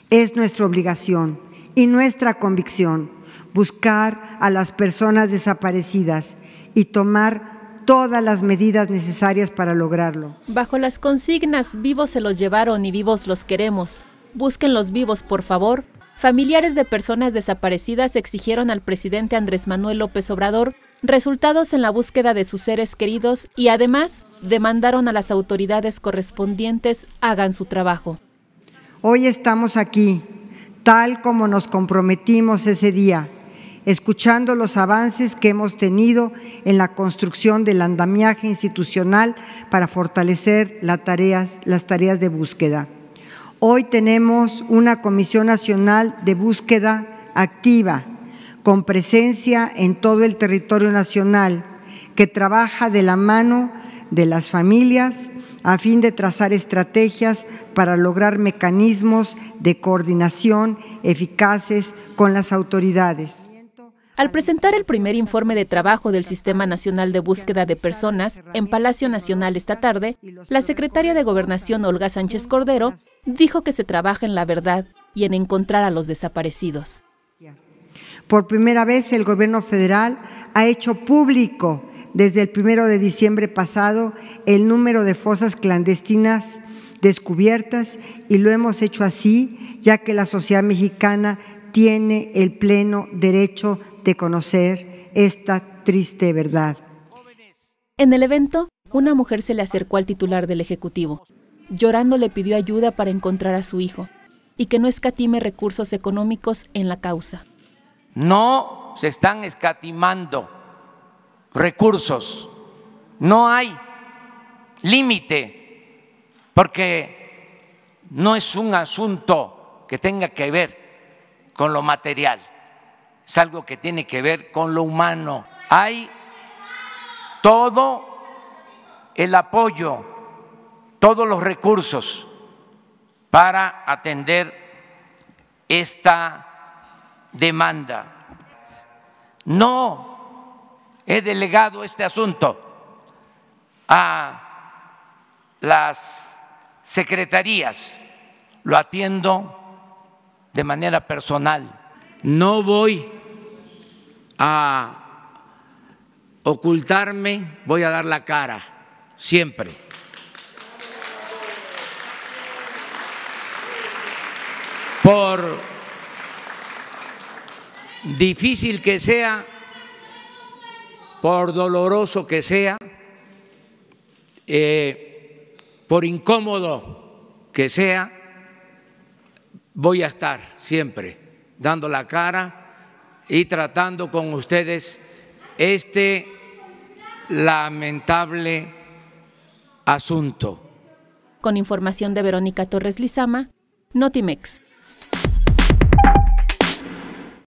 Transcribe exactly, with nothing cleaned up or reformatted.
Es nuestra obligación y nuestra convicción buscar a las personas desaparecidas y tomar todas las medidas necesarias para lograrlo. Bajo las consignas "vivos se los llevaron y vivos los queremos, busquen los vivos, por favor", familiares de personas desaparecidas exigieron al presidente Andrés Manuel López Obrador resultados en la búsqueda de sus seres queridos y además demandaron a las autoridades correspondientes hagan su trabajo. Hoy estamos aquí, tal como nos comprometimos ese día, escuchando los avances que hemos tenido en la construcción del andamiaje institucional para fortalecer las tareas, las tareas de búsqueda. Hoy tenemos una Comisión Nacional de Búsqueda activa, con presencia en todo el territorio nacional, que trabaja de la mano de las familias a fin de trazar estrategias para lograr mecanismos de coordinación eficaces con las autoridades. Al presentar el primer informe de trabajo del Sistema Nacional de Búsqueda de Personas en Palacio Nacional esta tarde, la secretaria de Gobernación, Olga Sánchez Cordero, dijo que se trabaja en la verdad y en encontrar a los desaparecidos. Por primera vez, el Gobierno federal ha hecho público desde el primero de diciembre pasado el número de fosas clandestinas descubiertas y lo hemos hecho así, ya que la sociedad mexicana tiene el pleno derecho de conocer esta triste verdad. En el evento, una mujer se le acercó al titular del Ejecutivo. Llorando le pidió ayuda para encontrar a su hijo y que no escatime recursos económicos en la causa. No se están escatimando recursos, no hay límite, porque no es un asunto que tenga que ver con lo material, es algo que tiene que ver con lo humano. Hay todo el apoyo, todos los recursos para atender esta demanda. No he delegado este asunto a las secretarías, lo atiendo de manera personal. No voy a ocultarme, voy a dar la cara siempre. Por difícil que sea, por doloroso que sea, eh, por incómodo que sea, voy a estar siempre dando la cara y tratando con ustedes este lamentable asunto. Con información de Verónica Torres Lizama, Notimex.